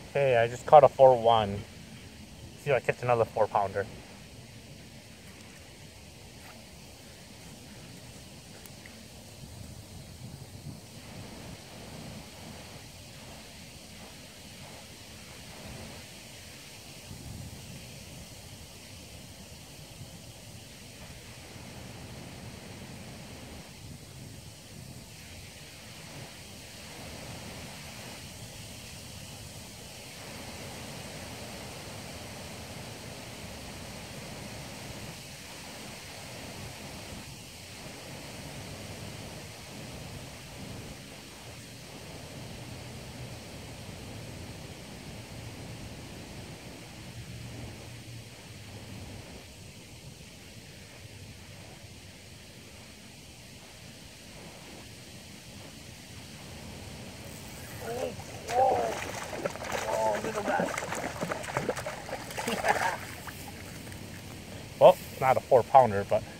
Okay, I just caught a 4-1. See if I catch another 4-pounder. Oh, little guy. Well, it's not a 4-pounder, but